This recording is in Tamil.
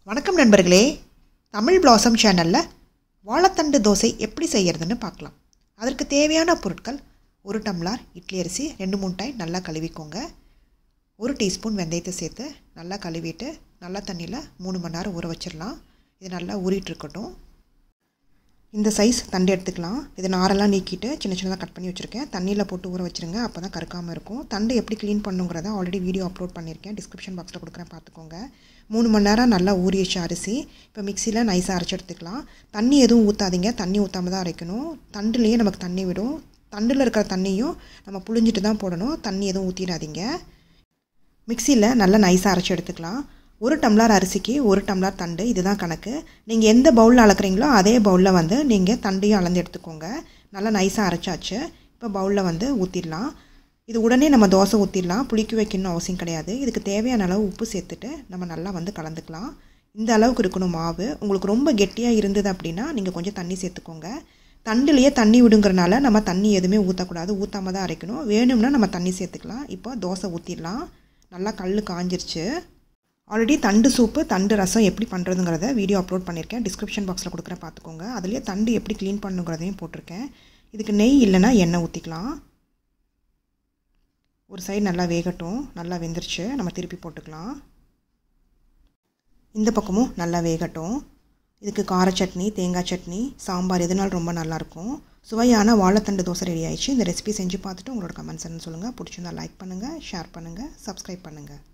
வணக்கம் நண்பர்களே, தமிழ் பிளாசம் சேனலில் வாழைத்தண்டு தோசை எப்படி செய்கிறதுன்னு பார்க்கலாம். அதற்கு தேவையான பொருட்கள்: 1 டம்ளர் இட்லி அரிசி 2-3 டைம் நல்லா கழுவிக்கோங்க. 1 டீஸ்பூன் வெந்தயத்தை சேர்த்து நல்லா கழுவிட்டு நல்லா தண்ணியில் 3 மணி நேரம் ஊற வச்சிடலாம். இது நல்லா ஊறிட்டு இருக்கட்டும். இந்த சைஸ் தண்டு எடுத்துக்கலாம். இது நாரெல்லாம் நீக்கிட்டு சின்ன சின்னதாக கட் பண்ணி வச்சுருக்கேன். தண்ணியில் போட்டு ஊற வச்சுருங்க, அப்போ தான் கருக்காமல் இருக்கும். தண்டு எப்படி க்ளீன் பண்ணுங்கிறத ஆல்ரெடி வீடியோ அப்லோட் பண்ணியிருக்கேன், டிஸ்கிரிப்ஷன் பாக்ஸில் கொடுக்குறேன், பார்த்துக்கோங்க. 3 மணி நேரம் நல்லா ஊறிச்சு அரிசி. இப்போ மிக்சியில் நைஸாக அரைச்சி எடுத்துக்கலாம். தண்ணி எதுவும் ஊற்றாதீங்க, தண்ணி ஊற்றாமல் தான் அரைக்கணும். தண்டுலேயே நமக்கு தண்ணி விடும். தண்டில் இருக்கிற தண்ணியும் நம்ம புழிஞ்சிட்டு தான் போடணும், தண்ணி எதுவும் ஊற்றிடாதீங்க. மிக்சியில் நல்லா நைஸாக அரைச்சி எடுத்துக்கலாம். 1 டம்ளர் அரிசிக்கு 1 டம்ளர் தண்டு, இதுதான் கணக்கு. நீங்கள் எந்த பவுலில் அளக்குறீங்களோ அதே பவுலில் நீங்கள் தண்டையும் அளந்து எடுத்துக்கோங்க. நல்லா நைஸாக அரைச்சாச்சு. இப்போ பவுலில் ஊற்றிடலாம். இது உடனே நம்ம தோசை ஊற்றிடலாம், புளிக்க வைக்கணும்னு அவசியம் கிடையாது. இதுக்கு தேவையான அளவு உப்பு சேர்த்துட்டு நம்ம நல்லா கலந்துக்கலாம். இந்த அளவுக்கு இருக்கணும் மாவு. உங்களுக்கு ரொம்ப கெட்டியாக இருந்தது அப்படின்னா நீங்கள் கொஞ்சம் தண்ணி சேர்த்துக்கோங்க. தண்டுலேயே தண்ணி விடுங்கிறனால நம்ம தண்ணி எதுவுமே ஊற்றக்கூடாது, ஊற்றாமல் தான் அரைக்கணும். வேணும்னா நம்ம தண்ணி சேர்த்துக்கலாம். இப்போ தோசை ஊற்றிடலாம். நல்லா கல் காஞ்சிருச்சு. ஆல்ரெடி தண்டு சூப்பு, தண்டு ரசம் எப்படி பண்ணுறதுங்கிறத வீடியோ அப்லோட் பண்ணியிருக்கேன், டிஸ்கிரிப்ஷன் பாக்ஸில் கொடுக்குறேன், பார்த்துக்கோங்க. அதுலேயே தண்டு எப்படி க்ளீன் பண்ணுங்கிறதையும் போட்டிருக்கேன். இதுக்கு நெய் இல்லைன்னா எண்ணெய் ஊற்றிக்கலாம். ஒரு சைடு நல்லா வேகட்டும். நல்லா வெந்துருச்சு, நம்ம திருப்பி போட்டுக்கலாம். இந்த பக்கமும் நல்லா வேகட்டும். இதுக்கு கார சட்னி, தேங்காய் சட்னி, சாம்பார் எதுனாலும் ரொம்ப நல்லாயிருக்கும். சுவையான வாழைத்தண்டு தோசை ரெடி ஆயிடுச்சு. இந்த ரெசிபி செஞ்சு பார்த்துட்டு உங்களோட கமெண்ட்ஸ் என்ன சொல்லுங்கள். பிடிச்சிருந்தா லைக் பண்ணுங்கள், ஷேர் பண்ணுங்கள், சப்ஸ்கிரைப் பண்ணுங்கள்.